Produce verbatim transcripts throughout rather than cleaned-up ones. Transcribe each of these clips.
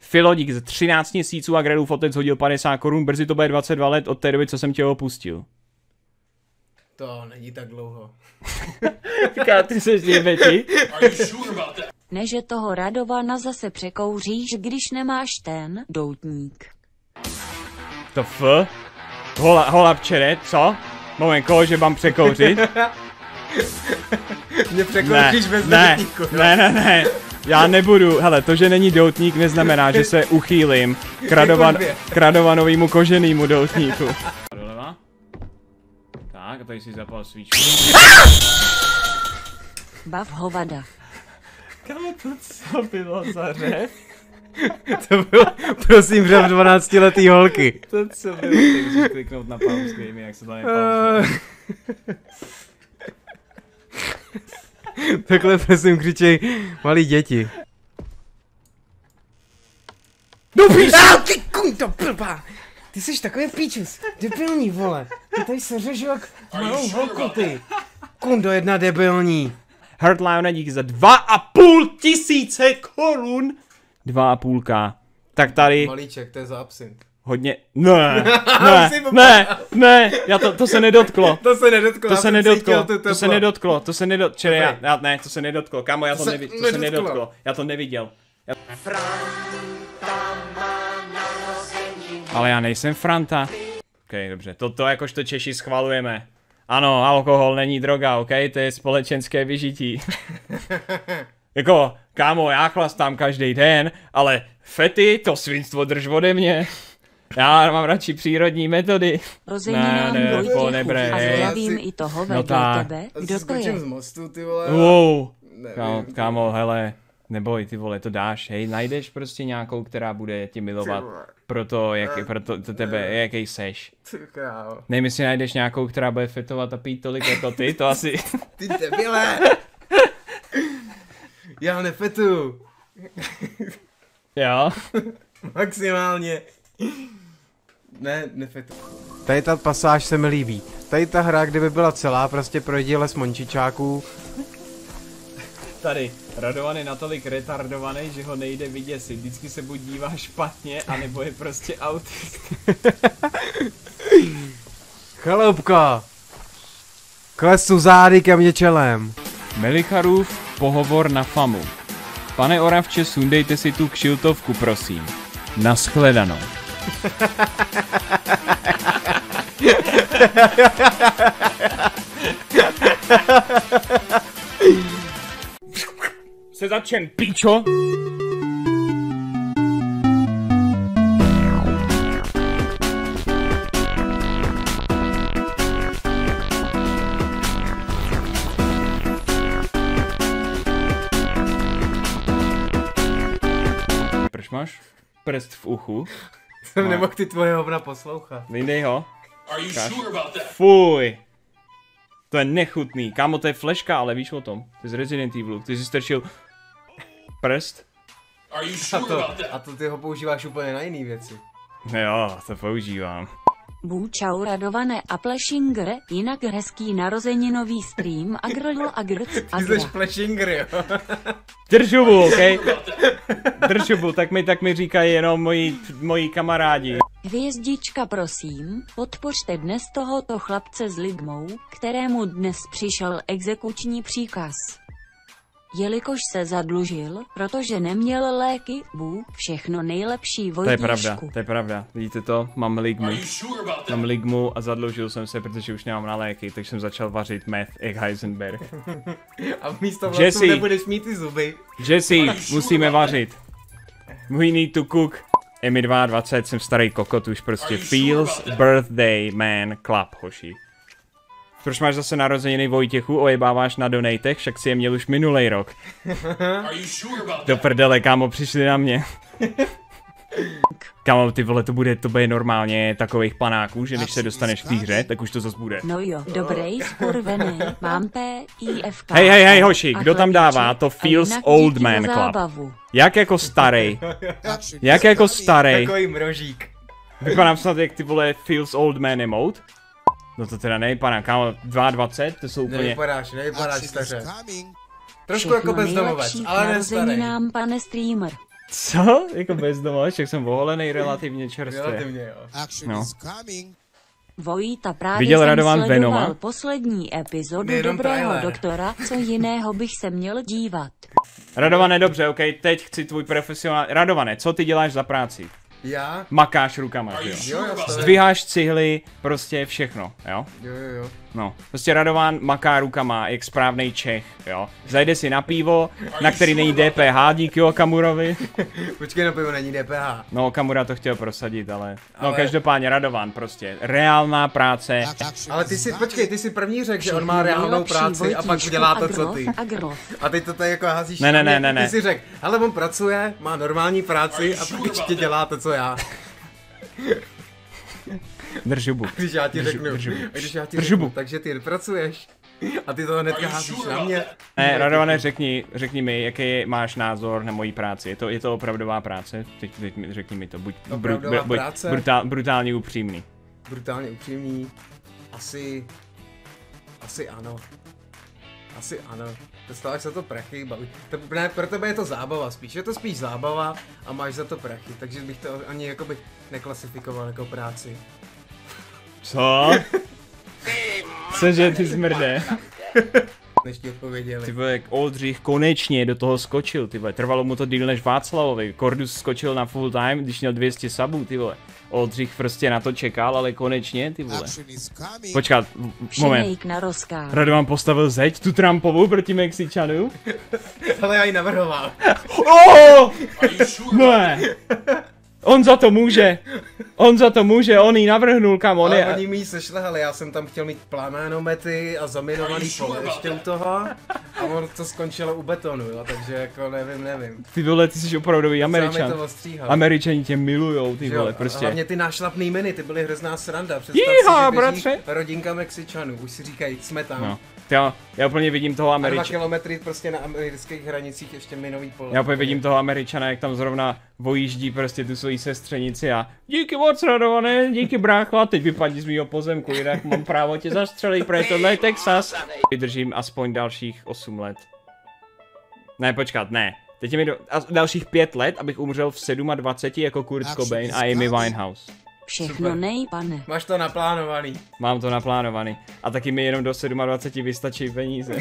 Filo, díky za třináct měsíců a Gredův otec hodil padesát korun, brzy to bude dvacet dva let od té doby, co jsem tě opustil. To není tak dlouho. Říká, ty seš děveti. Ne, že toho Radovana zase překouříš, když nemáš ten doutník. To f? Hola, hola včere, co? Moment, koho, že mám překouřit? Mě překouříš bez ne, doutníku, no? Ne, ne, ne. Já nebudu, hele, to, že není doutník, neznamená, že se uchýlím k, Radovan, k Radovanovému koženému doutníku. Doleva. Tak, a tady si zapal svíčku. Bav hovada. Kamo, to co bylo za řev? To bylo, prosím, řev dvanáctiletý holky. To co bylo? Teď musíš kliknout na pauzu, jak se to nepauzuje. Takhle prosím křičej malí děti. No píš! Ty kundo blbá! Ty jsi takový píčus, debilní vole. Ty tady se řežu jak malou holku ty. Kundo jedna debilní. Hurtliona díky za dva a půl tisíce korun. Dva a půlka. Tak tady... Malíček, to je za absint. Hodně... Ne, ne, ne, ne, já to, to se nedotklo. To se nedotklo, To se nedotklo, to se nedotklo, to se nedotklo, čili já, já, ne, to se nedotklo, kámo, já to, To se nevi, to se nedotklo. nedotklo, já to neviděl. Já... Ale já nejsem Franta. Ok, dobře, toto jakožto Češi schvalujeme. Ano, alkohol není droga, ok, to je společenské vyžití. Jako, kámo, já chlastám každý den, ale fety, to svinstvo drž ode mě. Já mám radši přírodní metody. Rozeninám ne, Vojtěchu nebre, a hej. zdravím i toho vedle No tak. tebe. Já Kdo si to skočím je? z mostu, ty vole. Wow. Nevím. Kámo, kámo, hele, neboj, ty vole, to dáš, hej, najdeš prostě nějakou, která bude tě milovat pro to, jak, pro to, to tebe, jaký seš. Ty krávo. Nevím, jestli najdeš nějakou, která bude fetovat a pít tolik jako ty, to asi... Ty debile! Já nefetuju. Jo? Maximálně. Ne, nefetuju. Tady ta pasáž se mi líbí. Tady ta hra, kdyby byla celá, prostě projdi les mončičáků. Tady, Radovan je natolik retardovaný, že ho nejde vyděsit. Vždycky se buď dívá špatně, anebo je prostě autist. Chaloupko! Klesu zády ke mně čelem. Melicharův pohovor na famu. Pane Oravče, sundejte si tu kšiltovku, prosím. Naschledanou. Se začen, píčo! Proč máš prst v uchu? Jsem No. nemohl ty tvoje hovna poslouchat. Vyndej ho. Fuj. To je nechutný. Kámo, to je fleška, ale víš o tom. To je z Resident Evilu. Ty jsi strčil prst. A to, a to ty ho používáš úplně na jiný věci. Jo, to používám. Bů čau Radované a Plešingr, jinak hezký narozeninový stream a grl a grc a Ty gra. jsi plešingr, jo. Držubu, okej? Okay? Držubu, tak mi, tak mi říkají jenom moji, moji kamarádi. Hvězdička prosím, podpořte dnes tohoto chlapce s ligmou, kterému dnes přišel exekuční příkaz. Jelikož se zadlužil, protože neměl léky, bů, všechno nejlepší To je Vojtíšku. pravda, to je pravda. Vidíte to? Mám ligmu. Mám ligmu a zadlužil jsem se, protože už nemám na léky, takže jsem začal vařit meth jak Heisenberg. A místo vlasů Jesse. nebudeš mít ty zuby. Jesse, musíme vařit. We need to cook. Je mi dvacet dva, jsem starý kokot, už prostě feels birthday man club, hoši. Proč máš zase narozeniny Vojtěchu, ojebáváš na donatech, však si je měl už minulej rok. Do prdele, kámo, přišli na mě. Kámo, ty vole, to bude, to bude normálně takových panáků, že když se dostaneš k té hře, tak už to zase bude. No jo, dobrý, skurvený, mám P, I, F, K. Hej, hej, hej, hoši, a kdo tam chladiče, dává? To a feels jinak old díky man za club. zábavu. Jak jako starej? Jak jako starej? Takový mrožík. Vypadám snad jak ty vole feels old man emote? No to teda nevypadá, kámo, dvacet dva, to jsou úplně... Nevypadáš, nevypadáš staře. Trošku Všechno jako bezdomovec, nejlepší k ale ne starý. narozeninám, pane streamer. Co? Jako bezdomovec, jak jsem oholený relativně čerstvě. Relativně, jo. No. Vojta právě Viděl jsem Radovan sledoval Venoma? poslední epizodu Jenom Dobrého trailer. doktora, co jiného bych se měl dívat. Radovane, dobře, ok, teď chci tvůj profesionál... Radovane, co ty děláš za práci? Já? Makáš rukama, jo? Jo, já stavím. Zdviháš cihly, prostě všechno, jo? Jo, jo, jo. No, prostě Radovan maká rukama, jak správnej Čech, jo? Zajde si na pivo, na který není D P H díky Okamurovi. Počkej, na pivo není D P H. No, Okamura to chtěl prosadit, ale... No, Ale- každopádně Radovan prostě, reálná práce. Ale ty si, počkej, ty si první řekl, že on má Všechno reálnou nejlepší, práci a pak Vojtíšku, dělá to, a co grof, ty. A grof. A teď to tady jako házíš Ne, na ne, mě. ne, ne, Ty si řekl, hele, on pracuje, má normální práci a pak ještě dělá to, co já. Drž hubu. Když já ti Drž- řeknu, drž hubu. a když já ti Drž řeknu, hubu. takže ty nepracuješ. A ty to hnedka házíš na mě. Ne, Radovane, řekni, řekni mi, jaký máš názor na moji práci. Je to, je to opravdová práce? Teď, teď mi, řekni mi to, buď, bru, Opravdová buď práce? brutál, brutálně upřímný. Brutálně upřímný. Asi... Asi ano. Asi ano. Dostáváš za to prachy, baví. To, ne, pro tebe je to zábava spíš. Je to spíš zábava a máš za to prachy. Takže bych to ani jakoby neklasifikoval jako práci. Co? Cože ty zmrde? Než ti odpověděli. Ty vole, jak Oldřich konečně do toho skočil, ty vole. Trvalo mu to díl než Václavovi. Kordus skočil na full time, když měl dvě stě sabů, ty vole. Oldřich prostě na to čekal, ale konečně, ty vole. Počkat, m- moment. Všimejk na rozkáz. Radovan postavil zeď, tu Trumpovou proti Mexičanům. Ale já ji navrhoval. Oh! Ne! On za to může. On za to může, on ji navrhnul, kam on Ale je. oni mi ji sešlehali, já jsem tam chtěl mít plaménomety a zaminovaný pole ještě u toho. A ono to skončilo u betonu, jo, takže jako nevím, nevím. Ty vole, ty jsi opravdový Sám mi Američan. to ostříhal. Američani tě milujou, ty Že jo, vole, a prostě. hlavně ty nášlapný miny, ty byly hrozná sranda. Představ Jíha, si, že běží bratře. rodinka Mexičanů, už si říkají, jsme tam. No. Já, já úplně vidím toho A dva Američana. kilometry prostě na amerických hranicích ještě minový pole. Já úplně vidím toho Američana, jak tam zrovna vojíždí prostě tu svoji sestřenici a díky moc, Radované, díky brácho, a teď vypadni z mýho pozemku, jinak mám právo tě zastřelit, protože tohle je Texas. Vydržím aspoň dalších osm let. Ne, počkat, ne. Teď je mi do, a dalších pět let, abych umřel v dvaceti sedmi jako Kurt Cobain a Amy Winehouse. Všechno Super. nej, pane. Máš to naplánovaný. Mám to naplánovaný. A taky mi jenom do dvaceti sedmi vystačí peníze.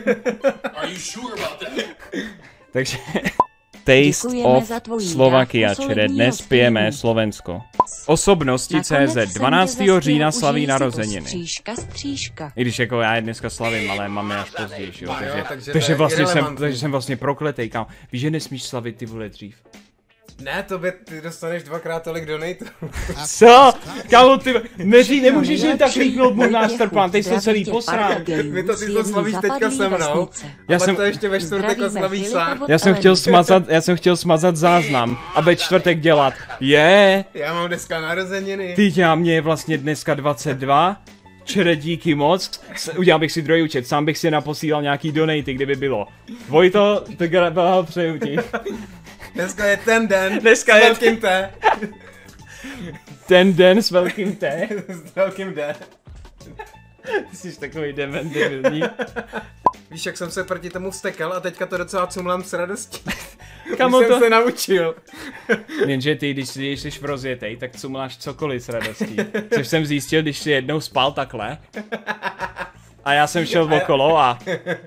Takže... Taste Děkujeme of za tvoji Slovakia, dávku čili solidního dnes pijeme streamu. Slovensko. Osobnosti Nakonec C Z jsem tě dvanáctého zastihl, října slaví užij si to narozeniny. Stříška, stříška. I když jako já je dneska slavím, ale máme až později, jo, Jo, takže, takže takže, to je vlastně jsem, irelevantní. takže jsem vlastně prokletej, kam. Víš, že nesmíš slavit ty vole dřív. Ne, tobě ty dostaneš dvakrát tolik donatů. Co? Kámo, ty, neří, nemůžeš jen tak kliknout můj masterplan, teď se celý posral. My to ty to slavíš teďka se mnou. Já A pak jsem- to ještě ve čtvrtek oslavíš sám. Já jsem chtěl smazat, já jsem chtěl smazat záznam a ve čtvrtek dělat. Je, Já mám dneska narozeniny. ty tě, mě je vlastně dneska dvacet dva. Čere, díky moc. S- Udělal bych si druhý účet, sám bych si naposílal nějaký donaty, kdyby bylo. Vojto, tak přeju ti. Dneska je ten den. Dneska s je- velkým T. Ten den s velkým T. S velkým D. Ty jsi takový dementilní. Víš, jak jsem se proti tomu vztekal a teďka to docela cumlám s radostí. Kamo Už jsem to... se naučil. Jenže ty, když jsi, když jsi v rozjetej, tak cumláš cokoliv s radostí. Což jsem zjistil, když jsi jednou spal takhle. A já jsem šel okolo a...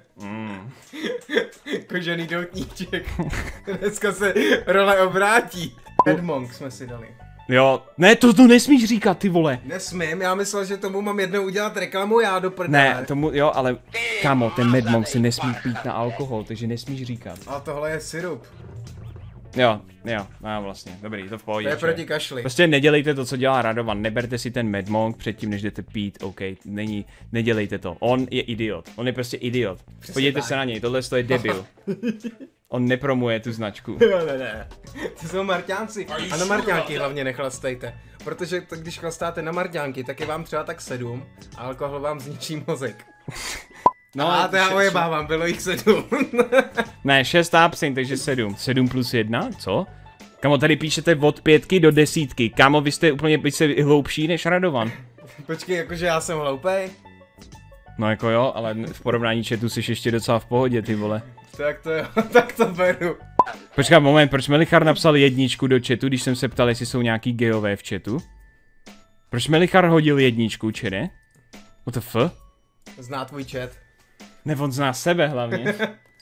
Kožený doutníček. Dneska se role obrátí. Edmonk jsme si dali. Jo, ne, to tu nesmíš říkat, ty vole. Nesmím, já myslel, že tomu mám jednou udělat reklamu, já do prdele. Ne, tomu, jo, ale... Kámo, ten Medmonk se nesmí pít na alkohol, takže nesmíš říkat. A tohle je syrup. Jo, jo, no vlastně, dobrý, to v pohodě. To je že? proti kašli. Prostě nedělejte to, co dělá Radovan, neberte si ten Medmonk předtím, než jdete pít, OK, není, nedělejte to, on je idiot, on je prostě idiot. Podívejte tak. se na něj, tohle je debil. On nepromuje tu značku. Ne, ne, ne. Ty jsou marťánci. A na marťánky hlavně nechlastejte. Protože to, když chlastáte na marťánky, tak je vám třeba tak sedm a alkohol vám zničí mozek. No a to já še- ojebávám, bylo jich sedm. Ne, šest absint, takže sedm. sedm plus jedna, co? Kamo, tady píšete od pětky do desítky. Kámo, vy jste úplně vy jste hloupší než Radovan. Počkej, jakože já jsem hloupej? No jako jo, ale v porovnání chatu jsi ještě docela v pohodě, ty vole. Tak to jo, tak to beru. Počkej, moment, proč Melichar napsal jedničku do chatu, když jsem se ptal, jestli jsou nějaký gejové v chatu? Proč Melichar hodil jedničku, čere? What the f? Zná tvůj chat. Ne, on zná sebe hlavně.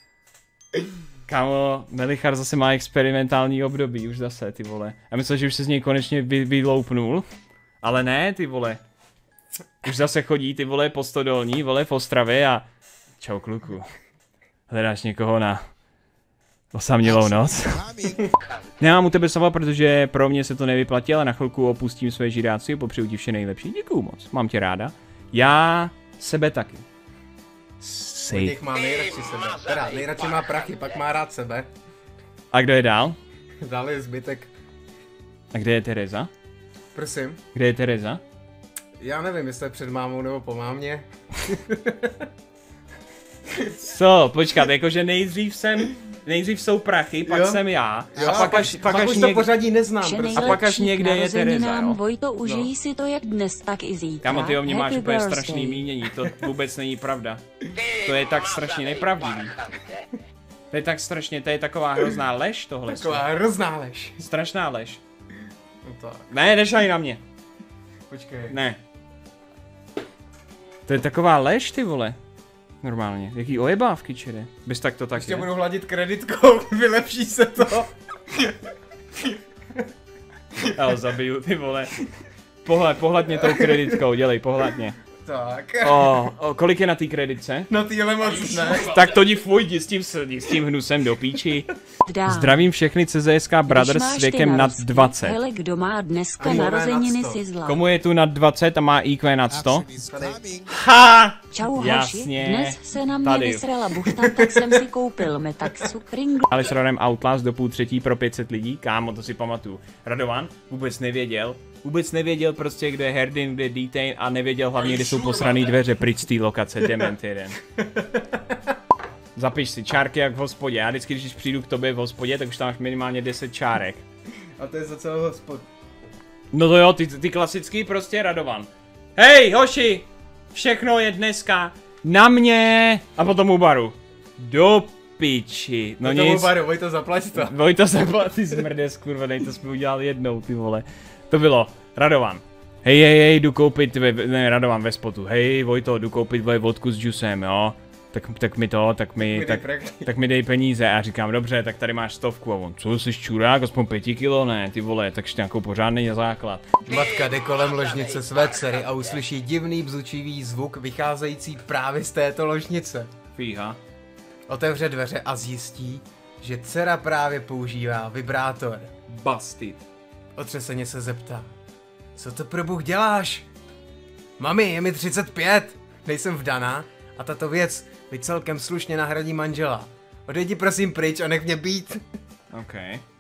Kámo, Melichar zase má experimentální období, už zase, ty vole. Já myslel, že už se z něj konečně vy, vyloupnul. Ale ne, ty vole. Už zase chodí, ty vole, po Stodolní, vole, v Ostravě a... Čau, kluku. Hledáš někoho na... osamělou noc? Nemám u tebe slova, protože pro mě se to nevyplatí, ale na chvilku opustím své žiráci a popřeju ti vše nejlepší. Děkuju moc, mám tě ráda. Já sebe taky. Těch má nejradši sebe. Teda, nejradši má prachy, pak má rád sebe. A kdo je dál? Dál je zbytek. A kde je Tereza? Prosím. Kde je Tereza? Já nevím, jestli je před mámou nebo po mámě. Co? Počkat, jakože nejdřív jsem, nejdřív jsou prachy, pak jo? jsem já. Jo, a pak až, pak pak až už něk... to pořadí neznám. Vše A pak až nejlepší někde je Tereza, jo? Vojto, užij No. si to jak dnes, tak i zítra. Kámo, ty o mě máš Happy úplně birthday. strašný mínění, to vůbec není pravda. To je tak strašně nepravdivý. To je tak strašně, to je taková hrozná lež tohle. Taková hrozná lež. Strašná lež. No tak. Ne, nešaj na mě. Počkej. Ne. To je taková lež, ty vole. Normálně. Jaký ojebávky, čere. Bez tak to tak Ještě je. budu hladit kreditkou, vylepší se to. Já ho zabiju, ty vole. Pohled, pohled mě tou kreditkou, dělej, pohled mě. Tak. O, o, kolik je na té kreditce? Na týhle moc ne. Tak to jdi fuj, jdi s tím, s tím hnusem do píči. Dál. Zdravím všechny C Z S K Brothers s věkem nad dvacet. Hele, kdo má dneska Komu je narozeniny, nad sto? si zla. Komu je tu nad dvacet a má I Q nad sto? Tady. Ha! Čau hoši, Jasně. dnes se na mě Tady. vysrala buchta, tak jsem si koupil Metaxu Pringlu. Ale s Rodem Outlast do půl třetí pro pět set lidí, kámo, to si pamatuju. Radovan vůbec nevěděl, vůbec nevěděl prostě, kde je Herdin, kde je Detain a nevěděl hlavně, kde jsou posraný dveře pryč z té lokace, dement jeden. Zapiš si čárky jak v hospodě, já vždycky, když přijdu k tobě v hospodě, tak už tam máš minimálně deset čárek. A to je za celou hospod. No to jo, ty, ty klasický prostě Radovan. Hej, hoši, všechno je dneska na mě a potom u baru. Do piči. No No nic. baru, Vojto, zaplať to. Vojto zaplat, ty zmrdes, kurva, nej, to jsme udělali jednou, ty vole. To bylo, Radovan. Hej, hej, hej, jdu koupit, ve, ne, Radovan ve spotu. Hej, Vojto, jdu koupit vole vodku s džusem, jo. Tak, tak mi to, tak mi, mi tak, dej prachy. tak mi dej peníze. A říkám, dobře, tak tady máš stovku. A on, co jsi čurák, aspoň pěti kilo, ne, ty vole, takže nějakou pořádný základ. Matka jde kolem ložnice své dcery a uslyší divný bzučivý zvuk vycházející právě z této ložnice. Fíha. Otevře dveře a zjistí, že dcera právě používá vibrátor. Busted. Otřeseně se zeptá. Co to pro bůh děláš? Mami, je mi třicet pět, nejsem vdaná a tato věc mi celkem slušně nahradí manžela. Odejdi prosím pryč a nech mě být. OK.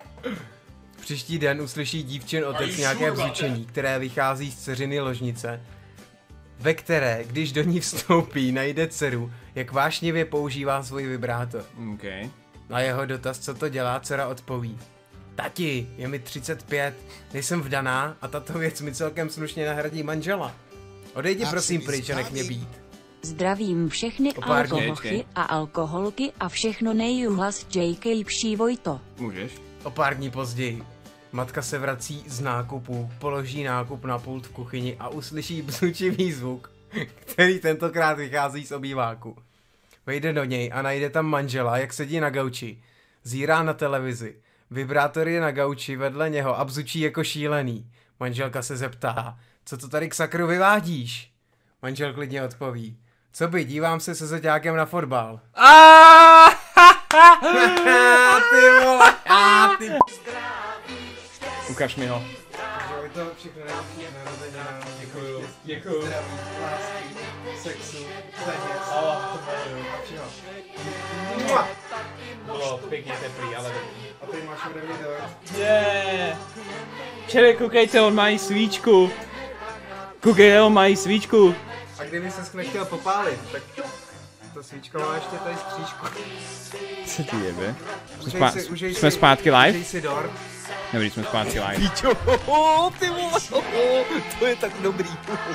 Příští den uslyší dívčin otec nějaké bzučení, které vychází z dceřiny ložnice, ve které, když do ní vstoupí, najde dceru, jak vášnivě používá svůj vibrátor. OK. Na jeho dotaz, co to dělá, dcera odpoví. Tati, je mi třicet pět, nejsem vdaná a tato věc mi celkem slušně nahradí manžela. Odejdi prosím pryč a nech mě být. Zdravím všechny O pár dní, alkohochy počkej. a alkoholky a všechno nejjuhlas J K Pší Vojto. Můžeš? O pár dní později. Matka se vrací z nákupu, položí nákup na pult v kuchyni a uslyší bzučivý zvuk, který tentokrát vychází z obýváku. Vejde do něj a najde tam manžela, jak sedí na gauči. Zírá na televizi. Vibrátor je na gauči vedle něho a bzučí jako šílený. Manželka se zeptá, co to tady k sakru vyvádíš? Manžel klidně odpoví, co by, dívám se se zeťákem na fotbal. Ty vole, a ty... Ukaž mi ho. Je to všechno nejlepší narozeninám. Děkuju. Děkuju. Zdraví, lásky, sexu, peněz, všeho. Mua! Bylo pěkně teplý, ale dobrý. A ty máš ode mě dort. Yeah. Čere, koukejte, on má i svíčku. Koukejte, on má i svíčku. A kdyby ses nechtěl popálit, tak to svíčko má ještě tady střížku. Co ti jebe? Užej Spá- si- užej jsme si- zpátky live? Užej si dort. Dobrý, jsme zpátky live. Píčo, ty vole, to je tak dobrý.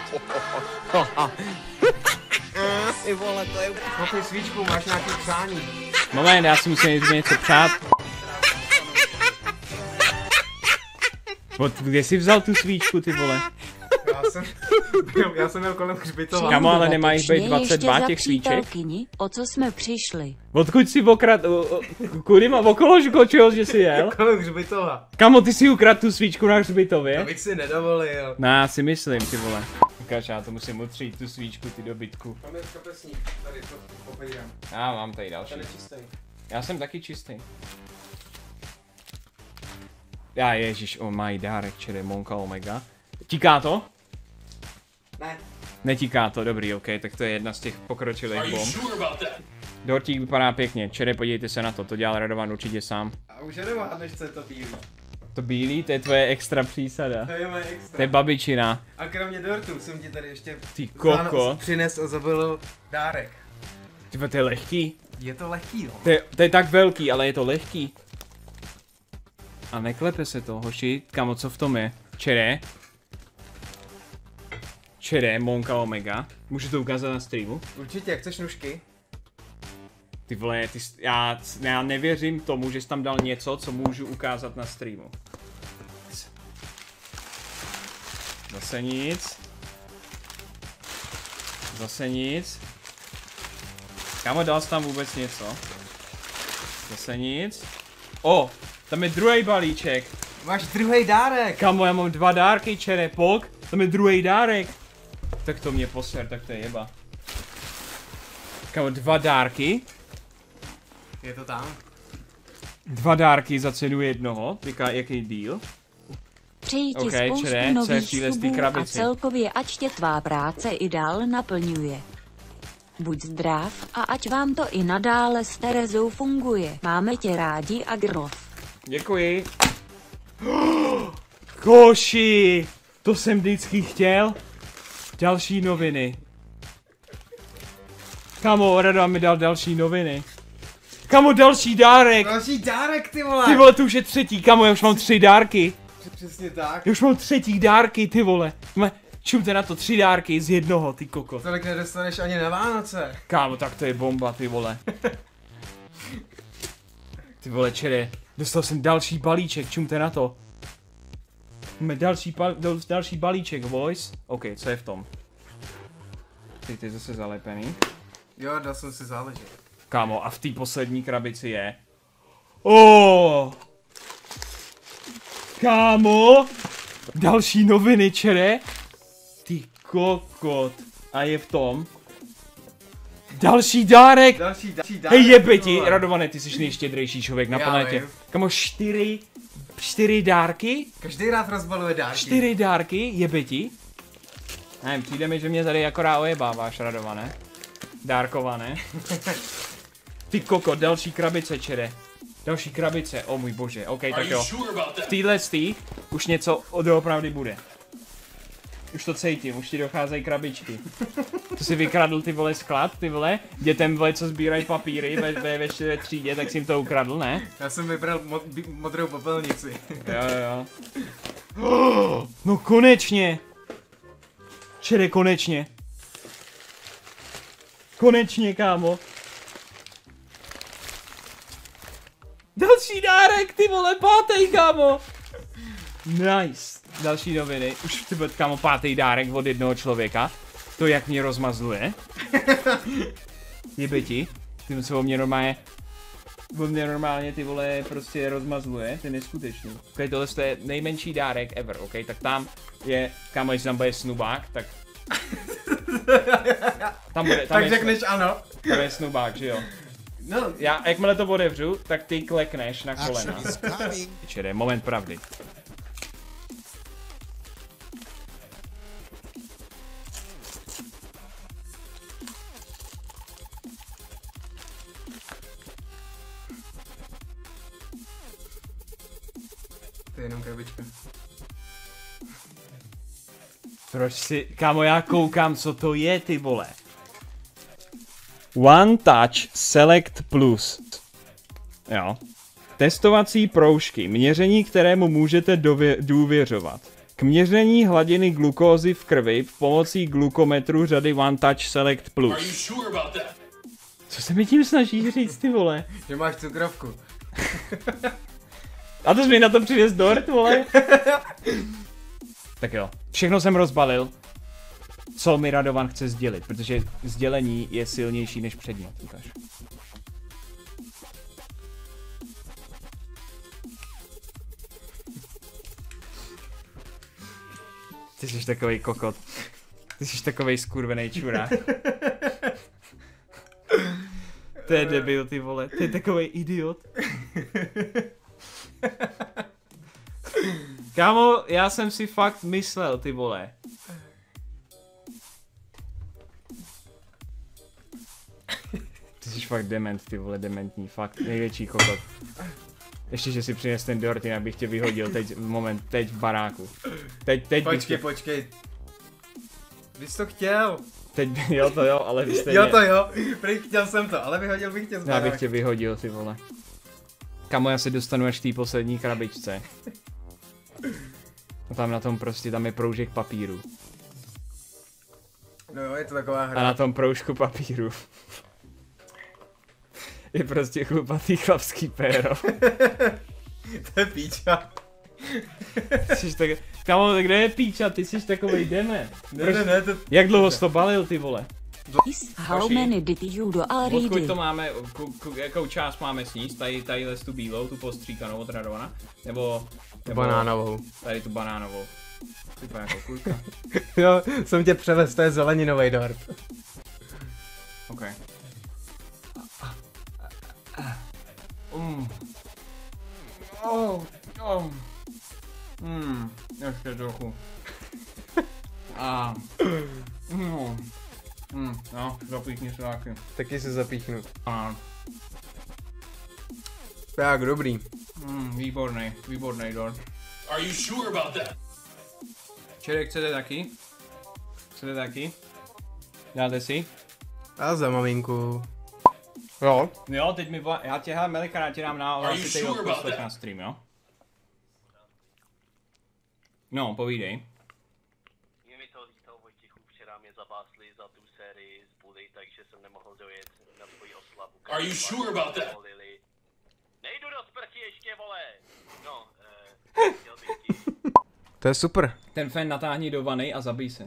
Ty vole, to je... Kopni svíčku, máš nějaký přání. Moment, já si musím nejdřív něco přát. Od, kde jsi vzal tu svíčku, ty vole? Já jsem, já jsem měl kolem hřbitova. Kamo, ale nemají být Dodatečně dvacet dva ještě těch za svíček? přítelkyni, o co jsme přišli. Odkud jsi okrad... Kudy má okolo čeho, že jsi jel? Kolem hřbitova. Kamo, ty si ukradl tu svíčku na To hřbitově? bych si nedovolil. No, já si myslím, ty vole. Ukáž, já to musím utřít, tu svíčku, ty dobytku. Tam je kapesník, tady to popejím. Já mám tady další. Ten je čistý. Já jsem taky čistý. Já ježíš, o mají dárek, čili Monka Omega. Tíká to? Ne. Netíká to, dobrý, ok, tak to je jedna z těch pokročilých bomb. Dortík vypadá pěkně, čere, podívejte se na to, to dělal Radovan určitě sám. A už nedohádneš, co je to bílý. To bílý, to je tvoje extra přísada. To je moje extra. To je babičina. A kromě dortů jsem ti tady ještě Ty koko. přines a zabil dárek. Tyba, to je lehký. Je to lehký, no. To je, to je tak velký, ale je to lehký. A neklepe se to, hoši, kamo, co v tom je? Čere. Čere, Monka Omega. Můžu to ukázat na streamu? Určitě, jak chceš nůžky? Ty vole, ty, já, já nevěřím tomu, že jsi tam dal něco, co můžu ukázat na streamu. Zase nic. Zase nic. Kámo, dal jsi tam vůbec něco? Zase nic. O, tam je druhý balíček. Máš druhý dárek. Kámo, já mám dva dárky, čere, pok. Tam je druhý dárek. Tak to mě poser, tak to je jeba. Kámo, dva dárky. Je to tam? Dva dárky za cenu jednoho, říká jaký deal. Přeji ti Okay, spoustu čere, co je v nových téhle subů a krabici? celkově ať tě tvá práce i dál naplňuje. Buď zdrav a ať vám to i nadále s Terezou funguje. Máme tě rádi a grov. Děkuji. Koši, to jsem vždycky chtěl. Další noviny. Kamo, Radovan mi dal další noviny. Kamo, další dárek. Další dárek, ty vole. Ty vole, to už je třetí, kamo, já už mám tři dárky. Přesně tak. Já už mám třetí dárky, ty vole. Má- Čumte na to, tři dárky z jednoho, ty koko. Tolik nedostaneš ani na Vánoce. Kámo, tak to je bomba, ty vole. Ty vole, čere, dostal jsem další balíček, čumte na to. Máme další, pal, dal, další balíček, boys. OK, co je v tom? Ty, ty zase zalepený. Jo, dal jsem si záležet. Kámo, a v té poslední krabici je... Oh! Kámo! Další noviny, čere? Ty kokot. A je v tom... Další dárek! Další, další dárek. Hej, jebe ty ti, vole. Radované, ty jsi nejštědrejší člověk na Já planetě. vím. Kamo, čtyři, čtyři dárky? Každý rád rozbaluje dárky. Čtyři dárky, jebe ti? Nevím, přijde mi, že mě tady akorát ojebáváš, Radované. Dárkované. Ty koko, další krabice, čere. Další krabice, o můj bože, ok, tak jo. V téhle stý už něco odoopravdy bude. Už to cítím, už ti docházejí krabičky. To si vykradl, ty vole, sklad, ty vole, dětem, vole, co sbírají papíry ve, ve, ve, ve třídě, tak si jim to ukradl, ne? Já jsem vybral mo bí- modrou popelnici. Jo, jo, jo. No konečně. Čere, konečně. Konečně, kámo. Další dárek, ty vole, pátej, kámo. Nice. Další noviny. Už ty bude, kámo, pátý dárek od jednoho člověka. To, jak mě rozmazluje. Jebe ti. Ty se o mě normálně... O mě normálně, ty vole, prostě rozmazluje. To je neskutečný. Ok, tohle je nejmenší dárek ever, ok? Tak tam je, kámo, jestli tam bude snubák, tak... Tam bude, tam Tak je, řekneš ano. tam je snubák, že jo? No, Já, jakmile to otevřu, tak ty klekneš na kolena. Čere, moment pravdy. to je jenom krabička. Proč si, kámo, já koukám, co to je, ty vole. One Touch Select Plus. Jo. Testovací proužky, měření, kterému můžete dově- důvěřovat. K měření hladiny glukózy v krvi pomocí glukometru řady One Touch Select Plus. Co se mi tím snaží říct, ty vole? Že máš cukrovku. A to jsi mi na to přivez dort, vole. Tak jo, všechno jsem rozbalil. Co mi Radovan chce sdělit, protože sdělení je silnější než předmět, ukaž. Ty jsi takovej kokot. Ty jsi takovej skurvenej čurák. To je debil, ty vole, to je takovej idiot. Kámo, já jsem si fakt myslel, ty vole. Ty jsi fakt dement, ty vole, dementní, fakt největší kokot. Ještě, že si přines ten dort, jinak bych tě vyhodil teď, moment, teď v baráku. Teď, teď Počkej, bych tě... počkej. Vy jsi to chtěl. Teď, jo to jo, ale vy jste Jo mě... to jo, prý chtěl jsem to, ale vyhodil bych tě z Já baráku. bych tě vyhodil, ty vole. Kamo, já se dostanu až v té poslední krabičce. A tam na tom prostě, tam je proužek papíru. No jo, je to taková hra. A na tom proužku papíru je prostě chlupatý chlapský péro. To je píča. Jsi tak... Kamo, tak kde je píča, ty jsi takovej deme. Ne, ne, ne, to... Jak dlouho jsi to balil, ty vole? How many did you do already? Odkud to máme, ku, ku, jakou část máme sníst, tady, tadyhle tu bílou, tu postříkanou od Radovana, nebo, nebo Banánovou. Tady tu banánovou. Typa jako kulka. Jo, jsem tě převez, to je zeleninový dort. OK. Mm. Oh, oh. Mm, ještě trochu. A. No. Mm, no, zapíchni se taky. Taky se zapíchnu. A. Tak, dobrý. Mm, výborný, výborný dort. Are you sure about that? Čerek, chcete taky? Chcete taky? Dáte si? A za maminku. Jo. Jo, teď mi volá, já tě, hele, Melika, já tě dám na Are you hlasitej sure about odposlech that? na stream, jo? No, povídej. Je mi to líto, Vojtěchu, včera mě zapásli za tu sérii z Bully, takže jsem nemohl dojet na tvoji oslavu. Are you sure about that? Volili. Nejdu do sprchy ještě, vole! No, eh, chtěl bych ti... To je super. Ten fan natáhni do vany a zabij se.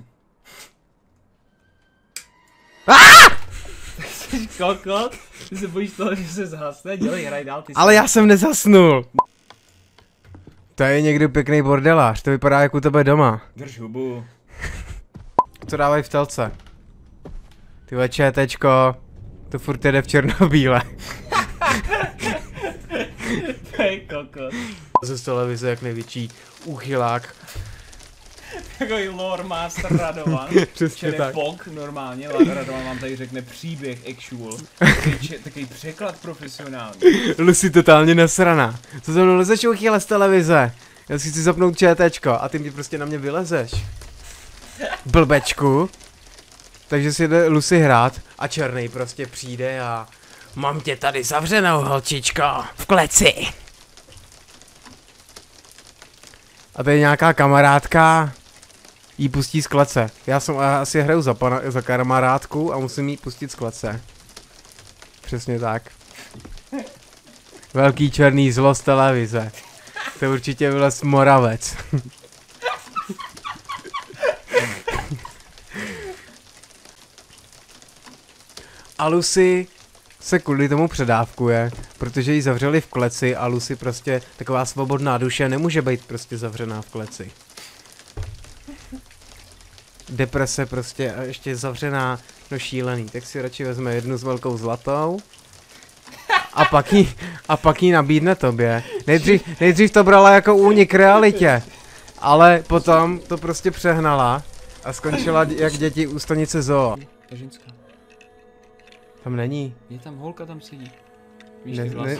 Jsi kokot? Ty se bojíš toho, že se zhasne? Dělej, hraj dál, ty Ale já jsem nezasnul. To je někdy pěkný bordelář, to vypadá jak u tebe doma. Drž hubu. Co dávají v telce? Tyhle ČTčko, to furt jede v černobíle. To je kokot. Ze televize jak největší úchylák. Takový lore master Radovan. Přesně Čere tak. Pok, normálně, Radovan vám tady řekne příběh actual. Takový, če- takový překlad profesionální. Lucy totálně nasraná. Co za mnou lezeš uchýle z televize? Já si chci zapnout ČTčko a ty mi prostě na mě vylezeš. Blbečku. Takže si jde Lucy hrát a černej prostě přijde a... Mám tě tady zavřenou, holčičko, v kleci. A tady nějaká kamarádka jí pustí z klece. Já jsem já asi hraju za, pana, za kamarádku a musím jí pustit z klece. Přesně tak. Velký černý zlo z televize. To určitě vylez Moravec. A Lucy se kvůli tomu předávkuje, protože ji zavřeli v kleci a Lucy prostě taková svobodná duše nemůže být prostě zavřená v kleci. Deprese prostě a ještě zavřená, no šílený, tak si radši vezme jednu s velkou zlatou a pak jí, a pak jí nabídne tobě. Nejdřív, nejdřív to brala jako únik realitě, ale potom to prostě přehnala a skončila jak děti u stanice zoo. Je ženská. Tam není. Je tam holka, tam sedí. Víš Ne, ty vlasy? ne,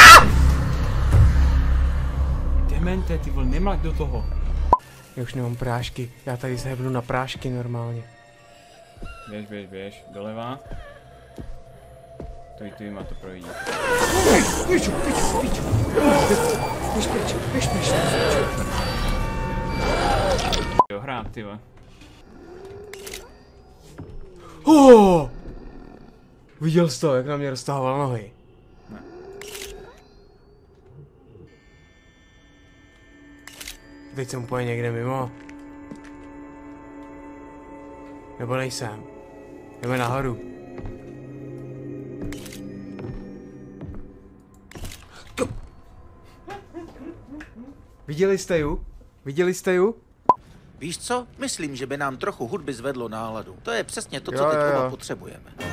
Demente, ty vole, nemlak do toho. já už nemám prášky, já tady zhebnu na prášky normálně. Běž, běž, běž, doleva. Tuj, tuj, má to projít. Piču, piču, piču. Běž, běž, běž, běž. Jo, hrát, ty vole. Oh! Viděl jsi to, jak na mě roztahoval nohy? Ne. Teď jsem úplně někde mimo. Nebo nejsem. Jdeme nahoru. Viděli jste ju? Viděli jste ju? Víš co? Myslím, že by nám trochu hudby zvedlo náladu. To je přesně to, co Jo, teď jo, jo. oba potřebujeme.